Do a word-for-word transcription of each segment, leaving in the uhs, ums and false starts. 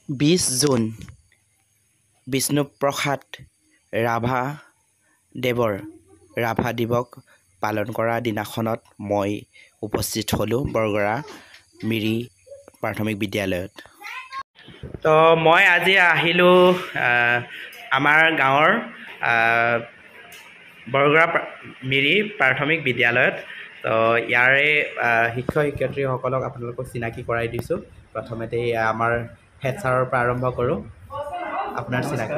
বিশ জুন বিষ্ণুপ্ৰসাদ ৰাভা দেৱৰ ৰাভা দিৱস পালন কৰা দিনাখনত মই উপস্থিত হ'লোঁ বৰগৰা মিৰি প্ৰাথমিক বিদ্যালয়ত। তো মই আজি আহিলোঁ আমাৰ গাঁৱৰ বৰগৰা মিৰি প্ৰাথমিক বিদ্যালয়ত। তো ইয়াৰে শিক্ষক শিক্ষয়িত্ৰীসকলক আপোনালোকক চিনাকি কৰাই দিছোঁ। প্ৰথমতে আমাৰ হেড ছাৰৰ পৰা আৰম্ভ কৰোঁ। আপোনাৰ চিনাকি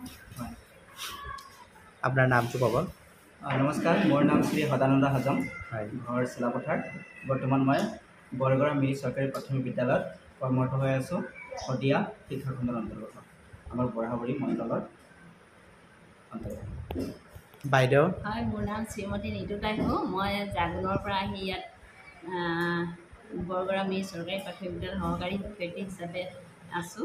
আপোনাৰ নামটো ক'ব। নমস্কাৰ, মোৰ নাম শ্ৰী সদানন্দ হাজং, ঘৰ চিলাপথাৰ। বৰ্তমান মই বৰগৰা মিৰি চৰকাৰী প্ৰাথমিক বিদ্যালয়ত কৰ্মৰত হৈ আছোঁ, শদিয়া শিক্ষাখণ্ডৰ অন্তৰ্গত, আমাৰ বৰাহবৰী মণ্ডলৰ অন্তৰ্গত। বাইদেউ? হয়, মোৰ নাম শ্ৰীমতী নিতু তাইহু। মই জাগুনৰ পৰা আহি ইয়াত বৰগৰা মিৰি চৰকাৰী প্ৰাথমিক বিদ্যালয়ৰ সহকাৰী শিক্ষয়িত্ৰী হিচাপে আছোঁ।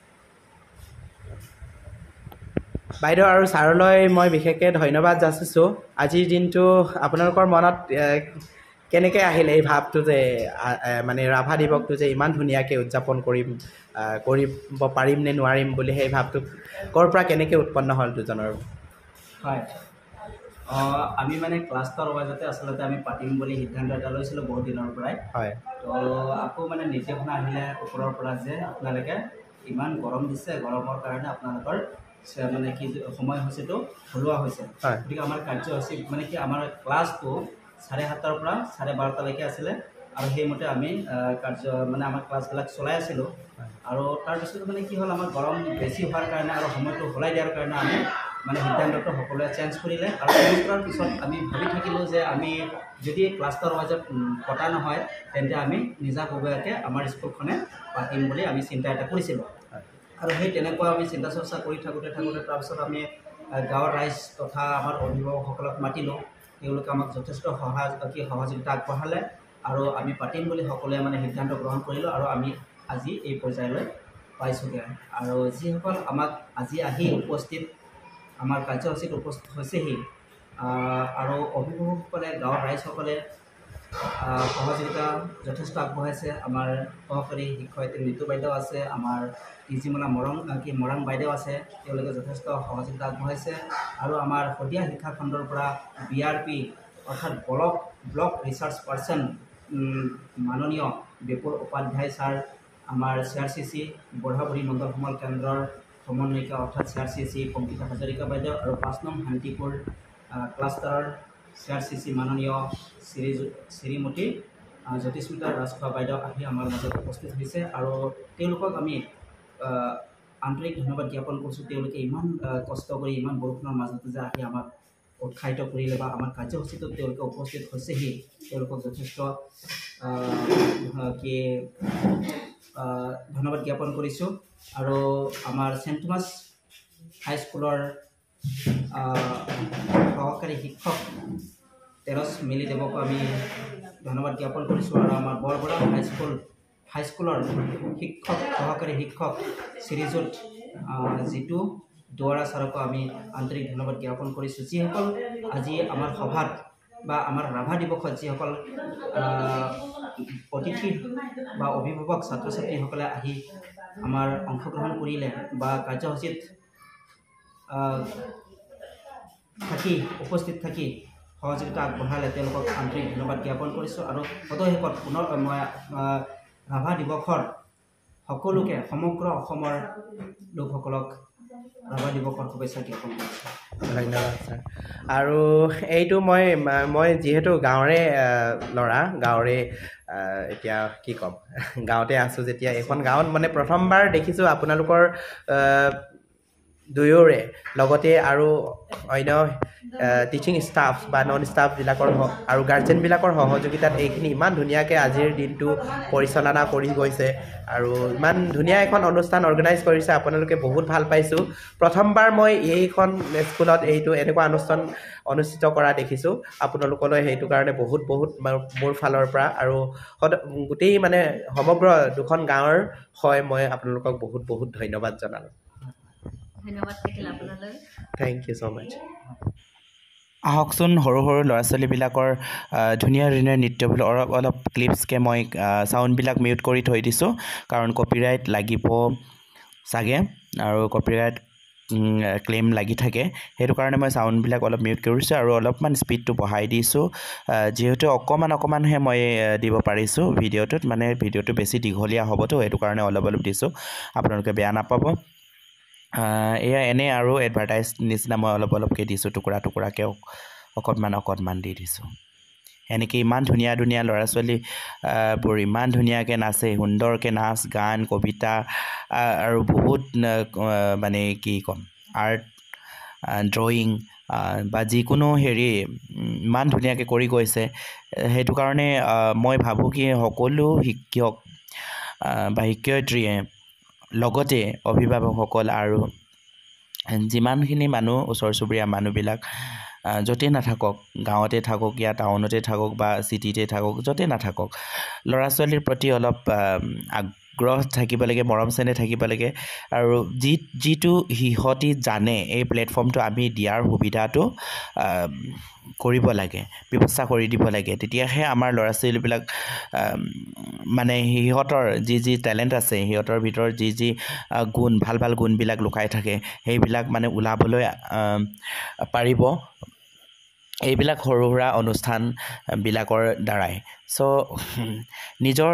বাইদেউ আৰু ছাৰলৈ মই বিশেষকৈ ধন্যবাদ যাচিছোঁ। আজিৰ দিনটো আপোনালোকৰ মনত কেনেকৈ আহিলে এই ভাৱটো যে মানে ৰাভা দিৱসটো যে ইমান ধুনীয়াকৈ উদযাপন কৰিম কৰিব পাৰিম নে নোৱাৰিম বুলি সেই ভাৱটো ক'ৰ পৰা কেনেকৈ উৎপন্ন হ'ল দুজনৰ? হয়, আমি মানে ক্লাষ্টাৰ ৱাইজতে আচলতে আমি পাতিম বুলি সিদ্ধান্ত এটা লৈছিলোঁ বহুত দিনৰ পৰাই। হয়। তো আকৌ মানে নিৰ্দেশন আহিলে ওপৰৰ পৰা যে আপোনালোকে ইমান গৰম দিছে, গৰমৰ কাৰণে আপোনালোকৰ মানে কি সময়সূচীটো সলোৱা হৈছে। গতিকে আমাৰ কাৰ্যসূচী মানে কি আমাৰ ক্লাছটো চাৰে সাতটাৰ পৰা চাৰে বাৰটালৈকে আছিলে আৰু সেইমতে আমি কাৰ্য মানে আমাৰ ক্লাছবিলাক চলাই আছিলোঁ। আৰু তাৰপিছত মানে কি হ'ল, আমাৰ গৰম বেছি হোৱাৰ কাৰণে আৰু সময়টো সলাই দিয়াৰ কাৰণে আমি মানে সিদ্ধান্তটো সকলোৱে চেঞ্জ কৰিলে। আৰু চেঞ্জ কৰাৰ পিছত আমি ভাবি থাকিলোঁ যে আমি যদি ক্লাষ্টাৰ ৱাইজত পতা নহয় তেন্তে আমি নিজাববীয়াকৈ আমাৰ স্কুলখনে পাতিম বুলি আমি চিন্তা এটা কৰিছিলোঁ। আৰু সেই তেনেকুৱা আমি চিন্তা চৰ্চা কৰি থাকোঁতে থাকোঁতে তাৰপিছত আমি গাঁৱৰ ৰাইজ তথা আমাৰ অভিভাৱকসকলক মাতিলোঁ। তেওঁলোকে আমাক যথেষ্ট সহায় কি সহযোগিতা আগবঢ়ালে আৰু আমি পাতিম বুলি সকলোৱে মানে সিদ্ধান্ত গ্ৰহণ কৰিলোঁ আৰু আমি আজি এই পৰ্যায়লৈ পাইছোঁগৈ। আৰু যিসকল আমাক আজি আহি উপস্থিত আমাৰ কাৰ্যসূচীত উপস্থিত হৈছেহি আৰু অভিভাৱকসকলে গাঁৱৰ ৰাইজসকলে সহযোগিতা যথেষ্ট আগবঢ়াইছে। আমাৰ সহকাৰী শিক্ষয়িত্ৰী নিতু বাইদেউ আছে, আমাৰ তিজিমলা মৰং কি মৰাং বাইদেউ আছে, তেওঁলোকে যথেষ্ট সহযোগিতা আগবঢ়াইছে। আৰু আমাৰ শদিয়া শিক্ষাখণ্ডৰ পৰা বি আৰ পি অৰ্থাৎ ব্লক ব্লক ৰিচাৰ্চ পাৰ্চন মাননীয় বিপুল উপাধ্যায় ছাৰ, আমাৰ C R C C Borhabari মণ্ডল সমল কেন্দ্ৰৰ সমন্বয়িকা অৰ্থাৎ C R C C Pankita Hazarika বাইদেউ আৰু পাঁচ নং শান্তিপুৰ ক্লাষ্টাৰৰ চি আৰ চি চি মাননীয় শ্ৰী শ্ৰীমতী জ্যোতিস্মিতা ৰাজখোৱা বাইদেউ আহি আমাৰ মাজত উপস্থিত হৈছে। আৰু তেওঁলোকক আমি আন্তৰিক ধন্যবাদ জ্ঞাপন কৰিছোঁ। তেওঁলোকে ইমান কষ্ট কৰি ইমান বৰষুণৰ মাজতে যে আহি আমাক উৎসাহিত কৰিলে বা আমাৰ কাৰ্যসূচীটোত তেওঁলোকে উপস্থিত হৈছেহি, তেওঁলোকক যথেষ্ট কি ধন্যবাদ জ্ঞাপন কৰিছোঁ। আৰু আমাৰ চেণ্ট থমাছ হাইস্কুলৰ সহকাৰী শিক্ষক তেৰছ মিলি দেৱকো আমি ধন্যবাদ জ্ঞাপন কৰিছোঁ। আৰু আমাৰ বৰবৰা হাইস্কুল হাইস্কুলৰ শিক্ষক সহকাৰী শিক্ষক শ্ৰীযুত জিতু দুৱাৰা ছাৰকো আমি আন্তৰিক ধন্যবাদ জ্ঞাপন কৰিছোঁ, যিসকল আজি আমাৰ সভাত বা আমাৰ ৰাভা দিৱসত যিসকল অতিথি বা অভিভাৱক ছাত্ৰ ছাত্ৰীসকলে আহি আমাৰ অংশগ্ৰহণ কৰিলে বা কাৰ্যসূচীত থাকি উপস্থিত থাকি সহযোগিতা আগবঢ়ালে, তেওঁলোকক আন্তৰিক ধন্যবাদ জ্ঞাপন কৰিছোঁ। আৰু সদশেষত পুনৰ মই ৰাভা দিৱসৰ সকলোকে সমগ্ৰ অসমৰ লোকসকলক ৰাভা দিৱসৰ শুভেচ্ছা জ্ঞাপন কৰিছোঁ। ধন্যবাদ ছাৰ। আৰু এইটো মই মই যিহেতু গাঁৱৰে ল'ৰা, গাঁৱৰে এতিয়া কি ক'ম, গাঁৱতে আছোঁ যেতিয়া, এইখন গাঁৱত মানে প্ৰথমবাৰ দেখিছোঁ আপোনালোকৰ দুয়োৰে লগতে আৰু অন্য টিচিং ষ্টাফ বা নন ষ্টাফবিলাকৰ আৰু গাৰ্জেনবিলাকৰ সহযোগিতাত এইখিনি ইমান ধুনীয়াকৈ আজিৰ দিনটো পৰিচালনা কৰি গৈছে আৰু ইমান ধুনীয়া এখন অনুষ্ঠান অৰ্গেনাইজ কৰিছে। আপোনালোকে বহুত ভাল পাইছোঁ। প্ৰথমবাৰ মই এইখন স্কুলত এইটো এনেকুৱা অনুষ্ঠান অনুষ্ঠিত কৰা দেখিছোঁ। আপোনালোকলৈ সেইটো কাৰণে বহুত বহুত মোৰ ফালৰ পৰা আৰু গোটেই মানে সমগ্ৰ দুখন গাঁৱৰ হয় মই আপোনালোকক বহুত বহুত ধন্যবাদ জনালোঁ। ধন্যবাদ থাকিল আপোনালৈ। Thank you so' much. আহকচোন সৰু সৰু ল'ৰা ছোৱালীবিলাকৰ ধুনীয়া ধুনীয়া নৃত্যবোৰ অলপ অলপ ক্লিপছকৈ মই চাউণ্ডবিলাক মিউট কৰি থৈ দিছোঁ, কাৰণ কপিৰাইট লাগিব চাগে আৰু কপিৰাইট ক্লেইম লাগি থাকে সেইটো কাৰণে মই সাউণ্ডবিলাক অলপ মিউট কৰিছোঁ আৰু অলপমান স্পীডটো বঢ়াই দিছোঁ যেহেতু অকমান অকমানহে মই দিব পাৰিছোঁ ভিডিঅ'টোত মানে ভিডিঅ'টো বেছি দীঘলীয়া হ'বতো সেইটো কাৰণে অলপ অলপ দিছোঁ আপোনালোকে বেয়া নাপাব এয়া এনে আৰু এডভাৰটাইজ নিচিনা মই অলপ অলপকৈ দিছোঁ টুকুৰা টুকুৰাকৈ অকণমান অকণমান দি দিছোঁ এনেকৈ ইমান ধুনীয়া ধুনীয়া ল'ৰা ছোৱালী বোৰ ইমান ধুনীয়াকৈ নাচে সুন্দৰকৈ নাচ গান কবিতা আৰু বহুত মানে কি ক'ম আৰ্ট ড্ৰয়িং বা যিকোনো হেৰি ইমান ধুনীয়াকৈ কৰি গৈছে সেইটো কাৰণে মই ভাবোঁ কি সকলো শিক্ষক বা শিক্ষয়িত্ৰীয়ে লগতে অভিভাৱকসকল আৰু যিমানখিনি মানুহ ওচৰ চুবুৰীয়া মানুহবিলাক য'তে নাথাকক গাঁৱতে থাকক या টাউনতে থাকক বা চিটিতে থাকক য'তে নাথাকক ল'ৰা ছোৱালীৰ প্ৰতি অলপ আগ্ৰহ থাকিব লাগে মৰম চেনেহ থাকিব লাগে আৰু যি যিটো সিহঁতি জানে এই প্লেটফৰ্মটো আমি দিয়াৰ সুবিধাটো কৰিব লাগে ব্যৱস্থা কৰি দিব লাগে তেতিয়াহে আমাৰ ল'ৰা ছোৱালীবিলাক মানে সিহঁতৰ যি যি টেলেণ্ট আছে সিহঁতৰ ভিতৰত যি যি গুণ ভাল ভাল গুণবিলাক লুকাই থাকে সেইবিলাক মানে ওলাবলৈ পাৰিব এইবিলাক সৰু সুৰা অনুষ্ঠানবিলাকৰ দ্বাৰাই চ' নিজৰ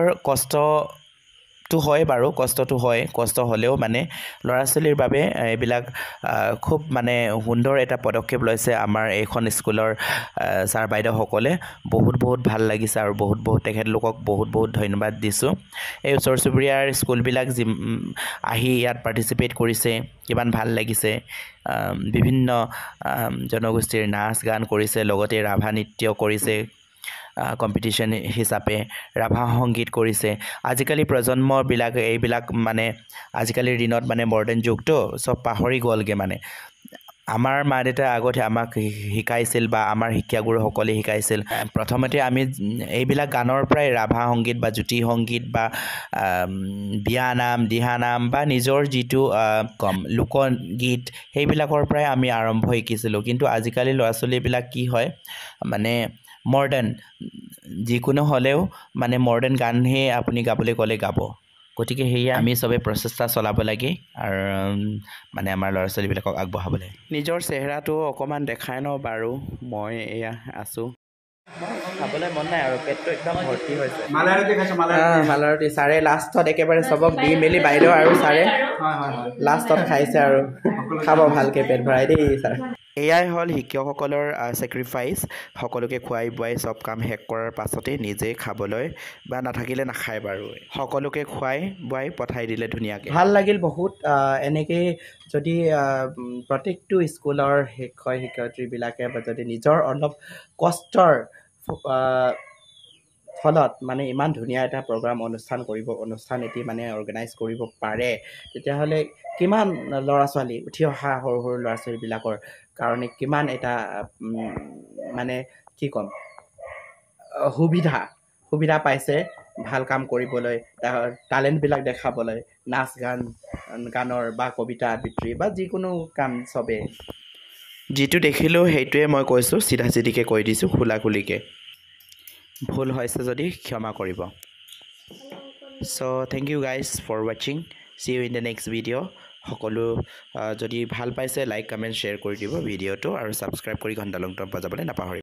কষ্টটো হয় বাৰু কষ্টটো হয় কষ্ট হ'লেও মানে ল'ৰা ছোৱালীৰ বাবে এইবিলাক খুব মানে সুন্দৰ এটা পদক্ষেপ লৈছে আমাৰ এইখন স্কুলৰ ছাৰ বাইদেউসকলে বহুত বহুত ভাল লাগিছে আৰু বহুত বহুত তেখেতলোকক বহুত বহুত ধন্যবাদ দিছোঁ এই ওচৰ চুবুৰীয়াৰ স্কুলবিলাক যি আহি ইয়াত পাৰ্টিচিপেট কৰিছে কিমান ভাল লাগিছে বিভিন্ন জনগোষ্ঠীৰ নাচ গান কৰিছে লগতে ৰাভা নৃত্য কৰিছে কম্পিটিশ্যন হিচাপে ৰাভা সংগীত কৰিছে আজিকালি প্ৰজন্মবিলাক এইবিলাক মানে আজিকালিৰ দিনত মানে মডাৰ্ণ যুগটো চব পাহৰি গ'লগে মানে আমাৰ মা দেউতাই আগতে আমাক শিকাইছিল বা আমাৰ শিক্ষাগুৰুসকলে শিকাইছিল প্ৰথমতে আমি এইবিলাক গানৰ পৰাই ৰাভা সংগীত বা জ্যোতি সংগীত বা বিয়ানাম দিহানাম বা নিজৰ যিটো কম লোকগীত সেইবিলাকৰ পৰাই আমি আৰম্ভ শিকিছিলোঁ কিন্তু আজিকালি ল'ৰা ছোৱালীবিলাক কি হয় মানে মডাৰ্ণ যিকোনো হ'লেও মানে মডাৰ্ণ গানহে আপুনি গাবলৈ ক'লে গাব গতিকে সেয়া আমি চবে প্ৰচেষ্টা চলাব লাগে আৰু মানে আমাৰ ল'ৰা ছোৱালীবিলাকক আগবঢ়াব লাগে নিজৰ চেহেৰাটো অকণমান দেখাই ন বাৰু মই এয়া আছোঁ খাবলৈ মন নাই আৰু পেটটো একদম ভৰ্তি হৈছে মালাৰতি ছাৰে লাষ্টত একেবাৰে চবক দি মেলি বাইদেউ আৰু ছাৰে লাষ্টত খাইছে আৰু খাব ভালকৈ পেট ভৰাই দেই ছাৰ এয়াই হ'ল শিক্ষকসকলৰ ছেক্ৰিফাইচ সকলোকে খুৱাই বুৱাই চব কাম শেষ কৰাৰ পাছতে নিজে খাবলৈ বা নাথাকিলে নাখায় বাৰু সকলোকে খুৱাই বুৱাই পঠাই দিলে ধুনীয়াকৈ ভাল লাগিল বহুত এনেকৈ যদি প্ৰত্যেকটো স্কুলৰ শিক্ষক শিক্ষয়িত্ৰীবিলাকে যদি নিজৰ অলপ কষ্টৰ ফলত মানে ইমান ধুনীয়া এটা প্ৰগ্ৰাম অনুষ্ঠান কৰিব অনুষ্ঠান এটি মানে অৰ্গেনাইজ কৰিব পাৰে তেতিয়াহ'লে কিমান ল'ৰা ছোৱালী উঠি অহা সৰু সৰু ল'ৰা ছোৱালীবিলাকৰ কাৰণে কিমান এটা মানে কি ক'ম সুবিধা সুবিধা পাইছে ভাল কাম কৰিবলৈ টেলেণ্টবিলাক দেখাবলৈ নাচ গান গানৰ বা কবিতা আবৃত্তি বা যিকোনো কাম চবেই যিটো দেখিলোঁ সেইটোৱে মই কৈছোঁ চিধা চিধিকৈ কৈ দিছোঁ খোলা খুলিকৈ ভুল হৈছে যদি ক্ষমা কৰিব so' thank you guys for ৱাচিং see you in the next video' সকলো যদি ভাল পাইছে লাইক কমেণ্ট শ্বেয়াৰ কৰি দিব ভিডিঅ'টো আৰু ছাবস্ক্ৰাইব কৰি ঘণ্টা লংটো বজাবলৈ নাপাহৰিব